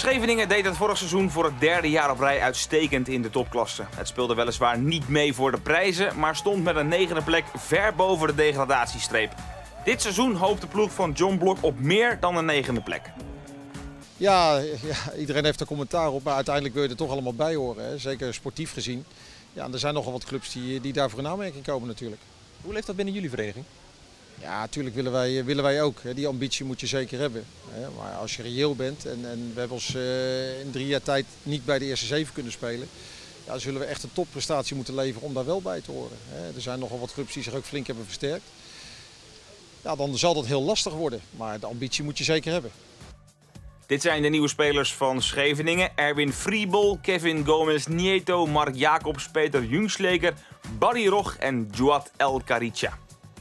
Scheveningen deed het vorig seizoen voor het derde jaar op rij uitstekend in de topklasse. Het speelde weliswaar niet mee voor de prijzen, maar stond met een negende plek ver boven de degradatiestreep. Dit seizoen hoopt de ploeg van John Blok op meer dan een negende plek. Ja, iedereen heeft er commentaar op, maar uiteindelijk wil je er toch allemaal bij horen. Hè? Zeker sportief gezien. Ja, er zijn nogal wat clubs die daarvoor in aanmerking komen natuurlijk. Hoe leeft dat binnen jullie vereniging? Ja, natuurlijk willen wij ook. Hè? Die ambitie moet je zeker hebben. Hè? Maar als je reëel bent en we hebben ons in 3 jaar tijd niet bij de eerste 7 kunnen spelen. Ja, dan zullen we echt een topprestatie moeten leveren om daar wel bij te horen. Hè? Er zijn nogal wat clubs die zich ook flink hebben versterkt. Ja, dan zal dat heel lastig worden, maar de ambitie moet je zeker hebben. Dit zijn de nieuwe spelers van Scheveningen. Erwin Friebel, Kevin Gomez Nieto, Mark Jacobs, Peter Jungsleker, Barry Rog en Djouad El Karicha.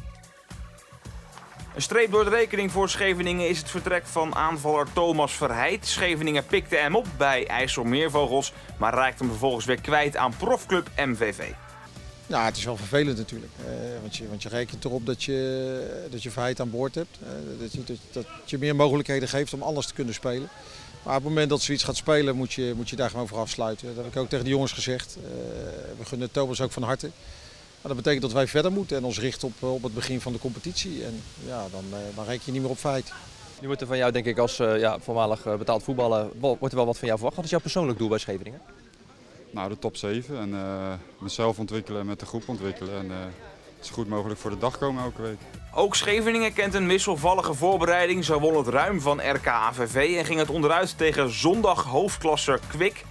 Een streep door de rekening voor Scheveningen is het vertrek van aanvaller Thomas Verheid. Scheveningen pikte hem op bij IJsselmeervogels, maar raakte hem vervolgens weer kwijt aan profclub MVV. Nou, het is wel vervelend natuurlijk, want je rekent erop dat je Verheid aan boord hebt. Dat je meer mogelijkheden geeft om anders te kunnen spelen. Maar op het moment dat zoiets gaat spelen moet je daar gewoon voor afsluiten. Dat heb ik ook tegen de jongens gezegd. We gunnen Thomas ook van harte. Maar dat betekent dat wij verder moeten en ons richten op het begin van de competitie. En ja, dan reken je niet meer op Verheid. Nu wordt er van jou, denk ik, als voormalig betaald voetballer, wordt er wel wat van jou verwacht. Wat is jouw persoonlijk doel bij Scheveningen? Nou, de top 7 en mezelf ontwikkelen en met de groep ontwikkelen. En zo goed mogelijk voor de dag komen elke week. Ook Scheveningen kent een wisselvallige voorbereiding. Zo won het ruim van RK AVV en ging het onderuit tegen zondag hoofdklasser Kwik.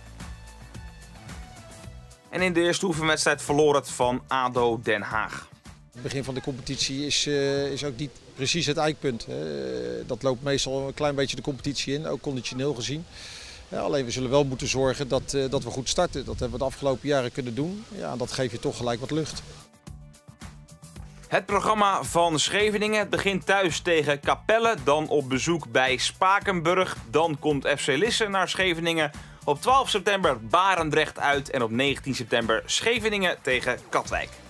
En in de eerste oefenwedstrijd verloor het van ADO Den Haag. Het begin van de competitie is ook niet precies het eikpunt. Dat loopt meestal een klein beetje de competitie in, ook conditioneel gezien. Ja, alleen we zullen wel moeten zorgen dat we goed starten. Dat hebben we de afgelopen jaren kunnen doen. Ja, en dat geeft je toch gelijk wat lucht. Het programma van Scheveningen begint thuis tegen Capelle, dan op bezoek bij Spakenburg. Dan komt FC Lisse naar Scheveningen. Op 12 september Barendrecht uit en op 19 september Scheveningen tegen Katwijk.